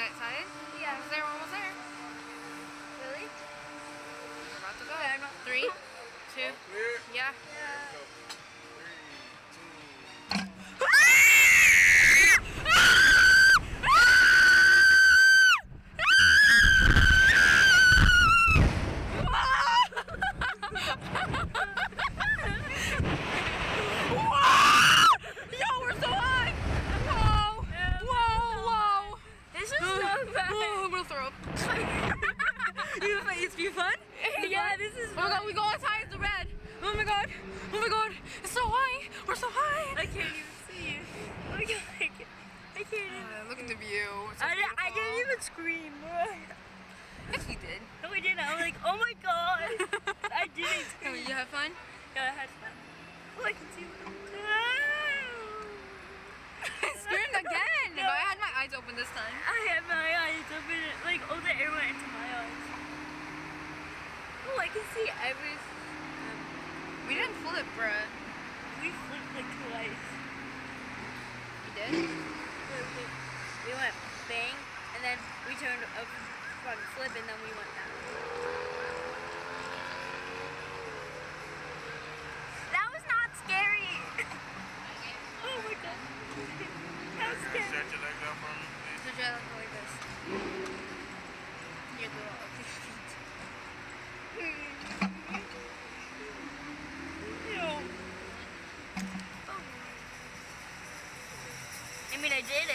excited? Yeah. We're almost there. Really? We're about to go. Okay, I know. 3, 2, Clear. yeah. Yeah. Go. 3, 2, 1. Fun? Yeah, this is Oh my god, we go as high as the red. Oh my god. Oh my god. It's so high. We're so high. I can't even see you. Oh my god, I can't even. Look at the view. It's so I didn't beautiful. even scream. Yes, you did. No, I didn't. I was like, oh my god. I didn't Oh, scream. you have fun? Yeah, I had fun. Oh, I can see you. I screamed again, No. but I had my eyes open this time. I had my eyes open. Like, all the air went into my eyes. Oh, I can see everything. We didn't flip, bruh. We flipped like twice. You did? We went bang, and then we turned up from flip, and then we went down. That was not scary. Oh my god. That was scary. Stretch your legs out for me, please. So try to go like this. You're the ugly feet. I mean, I did it.